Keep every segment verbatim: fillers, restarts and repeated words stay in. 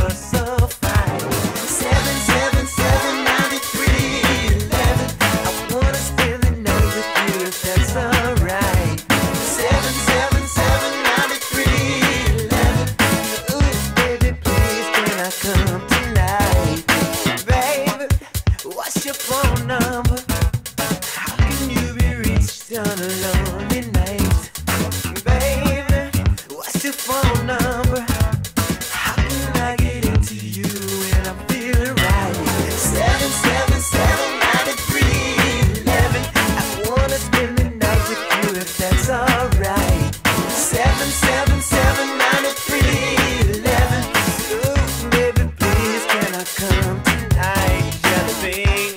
you're so fine. Seven, seven, seven, ninety-three, eleven. I wanna spend the night with you if that's alright. Seven, seven, seven, ninety-three, eleven. Ooh, baby, please, can I come tonight? Baby, what's your phone number? How can you be reached on a lonely night? Baby, what's your phone number? How can I get into you when I'm feeling right? Seven, seven, seven, ninety-three, eleven. I wanna spend the night with you if that's alright. Seven, seven, seven, ninety-three, eleven. Ooh, baby, please, can I come tonight? Jellybean.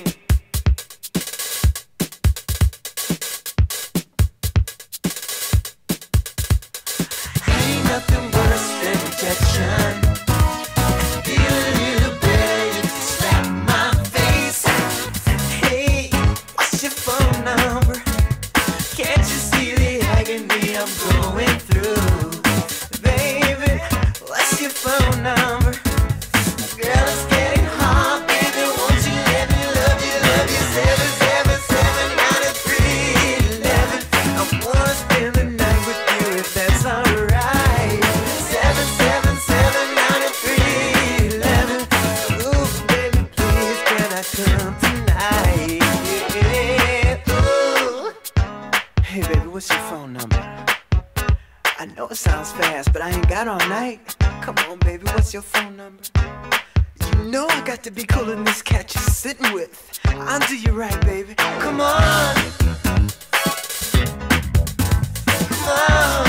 Ain't nothing worse than rejection. Feel a little better if you slap my face. Hey, what's your phone number? Can't you see the agony I'm going through? Baby, what's your phone number? Girl, it's getting hard, baby. Won't you let me love you, love you? Seven, seven, seven, ninety-three, eleven. I wanna spend the night with you if that's alright. Seven, seven, seven, ninety-three, eleven. Ooh, baby, please, can I come tonight? Yeah, ooh. Hey, baby, what's your phone number? I know it sounds fast, but I ain't got all night. Come on, baby, what's your phone number? You know I got to be cooler than this cat you're sitting with. I'll do you right, baby. Come on. Come on.